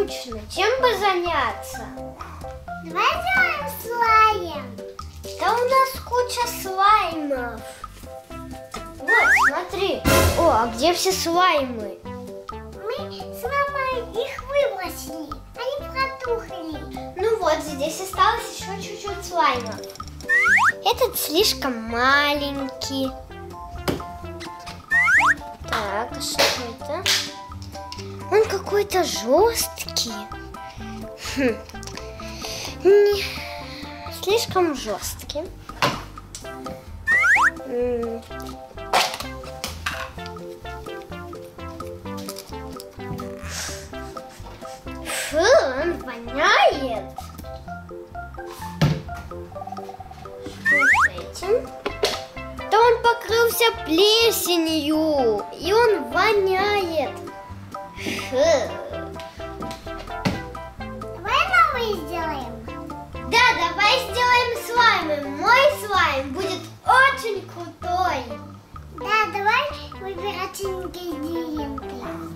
скучно. Чем бы заняться? Давай сделаем слайм. Да у нас куча слаймов. Вот, смотри. О, а где все слаймы? Мы с мамой их выбросили. Они протухли. Ну вот, здесь осталось еще чуть-чуть слаймов. Этот слишком маленький. Так, а что это? Он какой-то жесткий. Слишком жесткий. Фу, он воняет. Что с этим? Да он покрылся плесенью, и он воняет. Фу. Давай новый сделаем. Да, давай сделаем слаймы. Мой слайм будет очень крутой. Да, давай выбирать ингредиенты.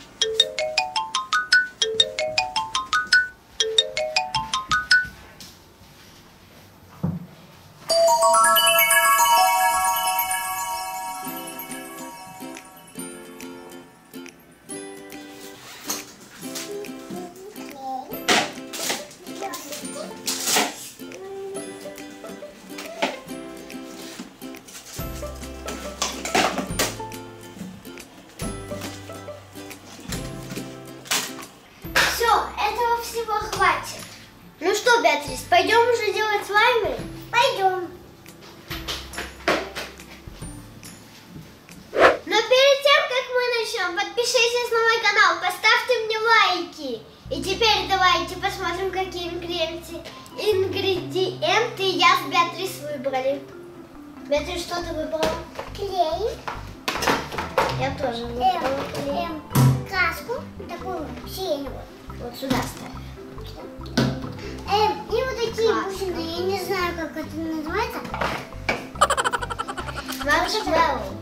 Все, этого всего хватит. Ну что, Беатрис, пойдем уже делать слаймы? Пойдем. Но перед тем, как мы начнем, подпишитесь на мой канал, поставьте мне лайки. И теперь давайте посмотрим, какие ингредиенты я с Беатрис выбрали. Беатрис, что ты выбрала? Клей. Я тоже выбрала клей. Краску, такую синюю. Вот сюда ставь. И вот такие Краску. бусины, я не знаю, как это называется. Маршмеллоу.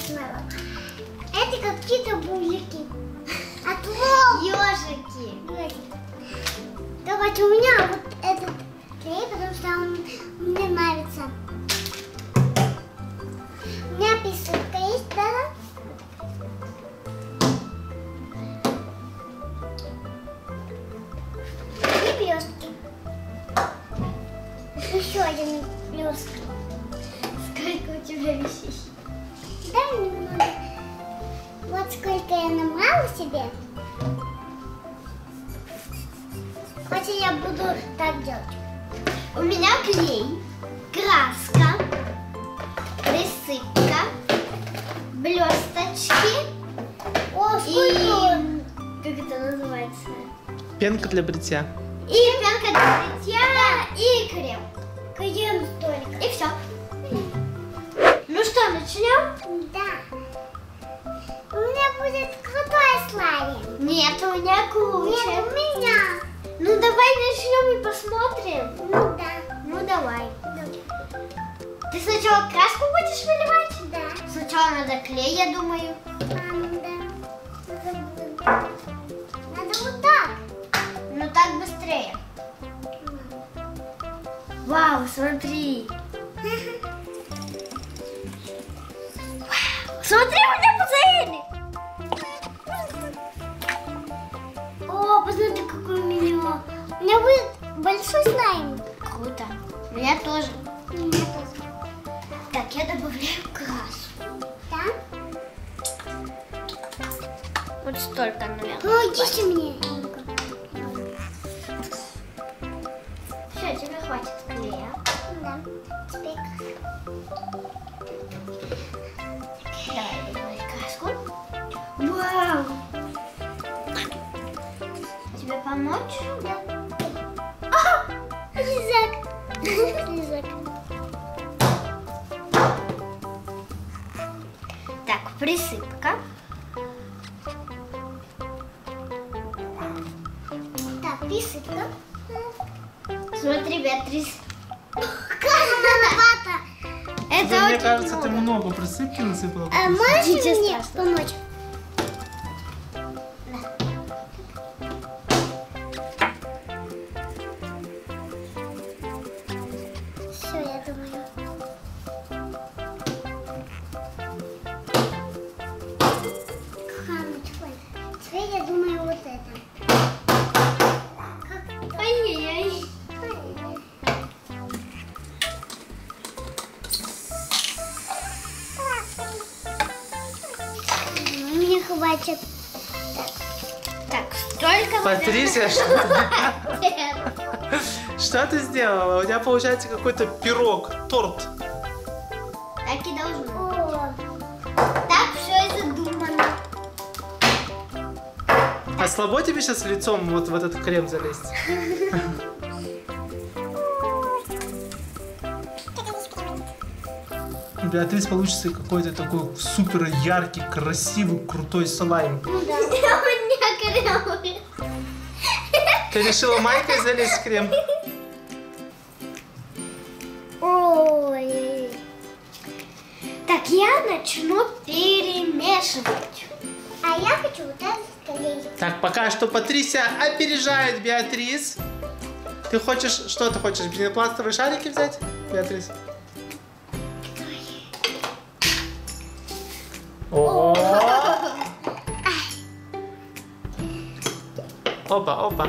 Это какие-то бублики. От лол. Ежики. Давайте у меня вот этот клей, потому что он мне нравится. У меня писалка есть, да? И блестки. Еще один блестки. Сколько у тебя вещей? Дай немного. Вот сколько я набрала себе. Хотя я буду так делать. У меня клей, краска, присыпка, блесточки О, и... Как это называется? Пенка для бритья. И пенка для бритья, и крем. Крем столько. И все. Ну что, начнем? Да. У меня будет крутой слайм. Нет, у меня круче. Нет, у меня. Ну давай начнем и посмотрим. Ну да. Ну давай. Ты сначала краску будешь выливать? Да. Сначала надо клей, я думаю. Да. Надо вот так. Ну так быстрее. Вау, смотри. Смотри, у меня пузырь. О, посмотри, какой у меня. У меня будет большой слайм. Круто. У меня тоже. У меня тоже. Так, я добавляю краску. Да? Вот столько, наверное. Ну, иди мне. Все, тебе хватит клея. Да. Теперь Давай, добавай краску. Вау! Тебе помочь? да. А! Лизак. Лизак. Так, присыпка. Так, присыпка. Смотри, Беатрис. Как многовато. Это Мне очень кажется, много. ты много присыпки насыпала. А можешь Ничего мне страшного. помочь? я думаю. Теперь я думаю вот это. Ай-яй-яй. Мне хватит. Так, столько... Патрисия, что ты сделала? У тебя получается какой-то пирог, торт. Так и должно. О, Так все и задумано. А слабо тебе сейчас лицом вот в этот крем залезть? Беатрис получится какой-то такой супер яркий, красивый, крутой слайм. ну да. У меня крем. Ты решила майкой залезть в крем? Ой. Так, я начну перемешивать. А я хочу вот это скорее. Так, пока что Патрисия опережает Беатрис. Ты хочешь, что ты хочешь, пенопластовые шарики взять, Беатрис? О! Опа, опа.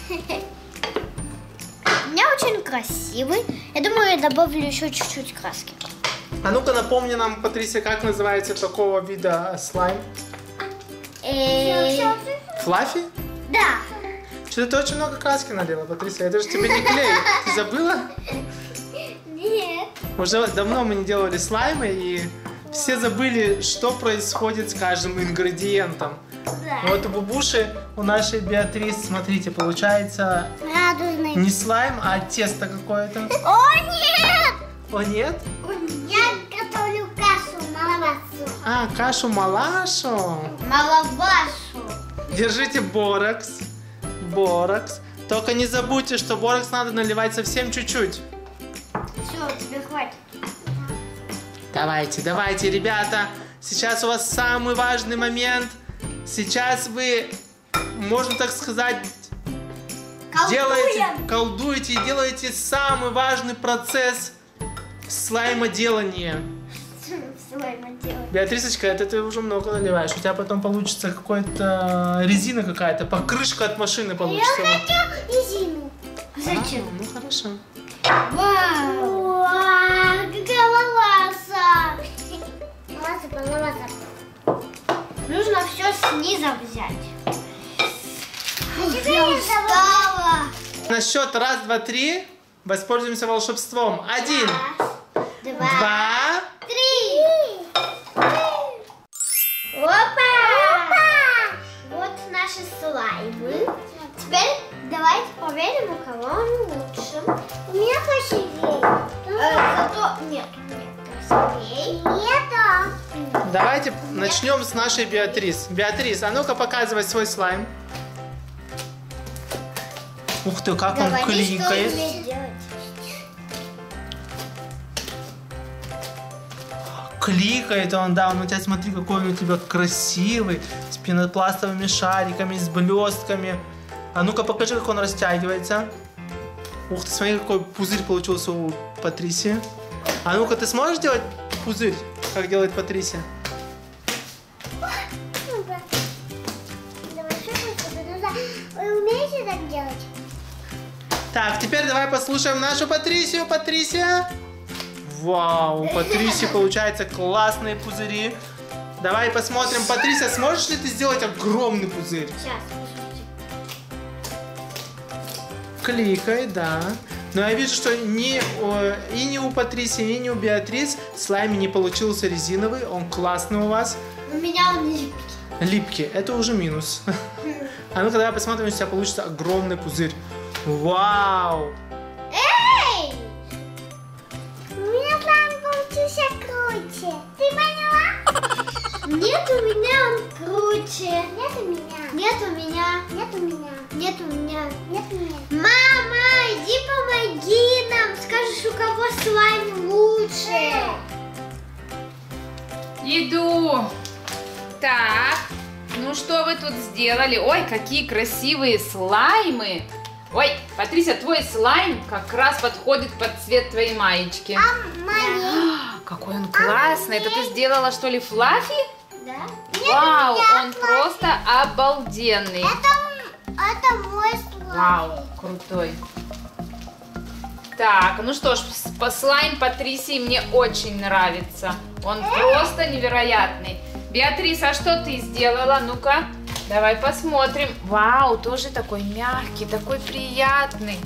У меня очень красивый. Я думаю, я добавлю еще чуть-чуть краски. А ну-ка напомни нам, Патрисия, как называется такого вида слайм? Флаффи? Да. Что-то ты очень много краски налила, Патрисия. Это же тебе не клей. Ты забыла? Нет. Уже давно мы не делали слаймы, и все забыли, что происходит с каждым ингредиентом. Да. Вот у Бубуши, у нашей Беатрис, смотрите, получается Радужный. не слайм, а тесто какое-то. О, нет! О, нет? Я готовлю кашу малавасу. А, кашу-малашу. Малавашу. Держите боракс. Боракс. Только не забудьте, что боракс надо наливать совсем чуть-чуть. Все, тебе хватит. Давайте, давайте, ребята. Сейчас у вас самый важный момент. Сейчас вы, можно так сказать, колдуете и делаете самый важный процесс слаймоделания. Беатрисочка, это ты уже много наливаешь. У тебя потом получится какая-то резина какая-то, покрышка от машины получится. Я хочу резину. Зачем? Ну хорошо. Вау! Вау, какая малаваса. Малаваса. Нужно все снизу взять. Теперь Я я устала. На счет раз, два, три воспользуемся волшебством. 1, Два. 2. Три. Опа! Вот наши слаймы. Теперь давайте проверим, у кого он лучше. У меня красивее. Зато нет, красивее. Нету. Давайте начнем с нашей Беатрис. Беатрис, а ну-ка показывай свой слайм. Ух ты, как он Говори, что кликает. умеешь делать. Кликает он, да, он у тебя, смотри, какой он у тебя красивый, с пенопластовыми шариками, с блестками. А ну-ка покажи, как он растягивается. Ух ты, смотри, какой пузырь получился у Патрисии. А ну-ка, ты сможешь делать пузырь, как делает Патрисия? Ну-ка. Давай, что вы умеете так делать? Так, теперь давай послушаем нашу Патрисию. Патрисия. Вау, у Патрисии получаются классные пузыри. Давай посмотрим, Патрисия, сможешь ли ты сделать огромный пузырь? Сейчас, Кликай, да. Но я вижу, что ни у Патрисии, ни у Беатрис слайм не получился резиновый. Он классный у вас. у меня он липкий. Липкий. Это уже минус. А ну-ка давай посмотрим, если у тебя получится огромный пузырь. Вау! Эй! У меня слайм получился круче. Ты поняла? Нет, у меня он круче. Нет у меня. Нет, у меня. Нет у меня. Нет, у меня. Нет у меня. Мама, иди помоги нам. Скажешь, у кого слайм лучше. Иду. Так, ну что вы тут сделали? Ой, какие красивые слаймы. Ой, Патрисия, твой слайм как раз подходит под цвет твоей маечки. Моей. Какой он классный. Это ты сделала, что ли, флаффи? Да? Вау, он просто обалденный. Это мой слайм. Вау, крутой. Так, ну что ж, слайм Патрисии мне очень нравится. Он просто невероятный. Беатрис, а что ты сделала? Ну-ка, давай посмотрим. Вау, тоже такой мягкий, такой приятный.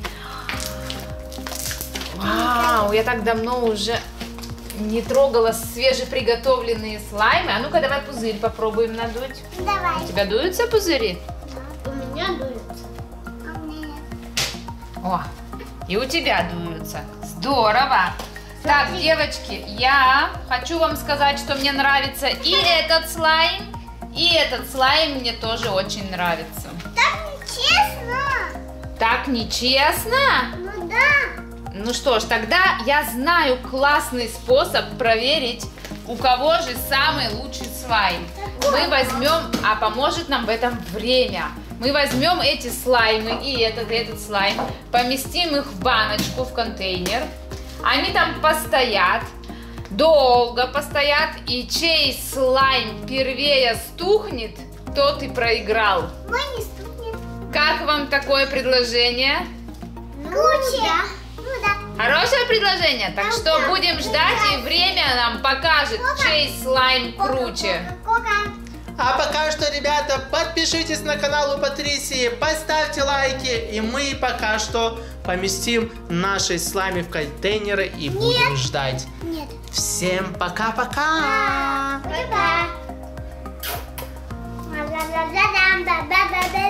Вау, я так давно уже не трогала свежеприготовленные слаймы. А ну-ка, давай пузырь попробуем надуть. Давай. У тебя дуются пузыри? У меня дуется. А у меня нет. О, и у тебя дуются. Здорово. Так, девочки, я хочу вам сказать, что мне нравится и этот слайм, мне тоже очень нравится. Так нечестно. Так нечестно? Ну да. Ну что ж, тогда я знаю классный способ проверить, у кого же самый лучший слайм. Мы возьмем, а поможет нам в этом время. Мы возьмем эти слаймы и этот слайм, поместим их в баночку, в контейнер. Они там постоят, долго постоят, и чей слайм первее стухнет, тот и проиграл. Мой не стукнет. Как вам такое предложение? Круче. Ну да. Хорошее предложение? Так что будем ждать, и время нам покажет, чей слайм круче. Кока. А пока что, ребята, подпишитесь на канал у Патрисии, поставьте лайки, и мы пока что поместим наши слаймы в контейнеры и будем ждать. Нет. Всем пока-пока! Пока.